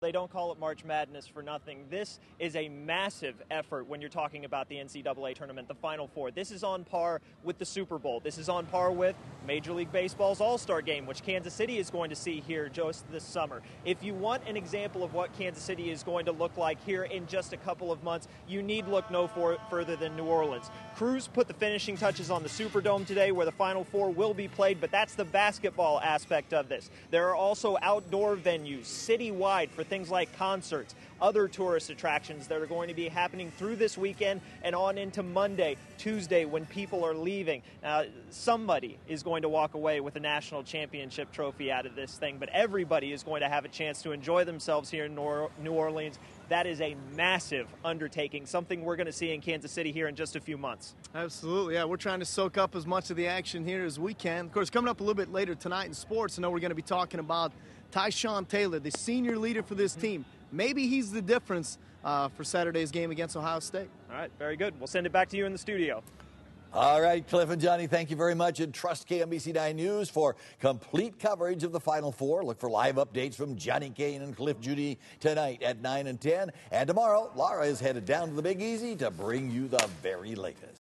They don't call it March Madness for nothing. This is a massive effort when you're talking about the NCAA tournament, the Final Four. This is on par with the Super Bowl. This is on par with Major League Baseball's All-Star Game, which Kansas City is going to see here just this summer. If you want an example of what Kansas City is going to look like here in just a couple of months, you need look no further than New Orleans. Cruz put the finishing touches on the Superdome today, where the Final Four will be played, but that's the basketball aspect of this. There are also outdoor venues citywide for things like concerts, other tourist attractions that are going to be happening through this weekend and on into Monday, Tuesday, when people are leaving. Somebody is going to walk away with a national championship trophy out of this thing, but everybody is going to have a chance to enjoy themselves here in New Orleans. That is a massive undertaking, something we're going to see in Kansas City here in just a few months. Absolutely, yeah. We're trying to soak up as much of the action here as we can. Of course, coming up a little bit later tonight in sports, I know we're going to be talking about Tyshawn Taylor, the senior leader for this team. Maybe he's the difference for Saturday's game against Ohio State. All right, very good. We'll send it back to you in the studio. All right, Cliff and Johnny, thank you very much. And trust KMBC 9 News for complete coverage of the Final Four. Look for live updates from Johnny Kane and Cliff Judy tonight at 9 and 10. And tomorrow, Laura is headed down to the Big Easy to bring you the very latest.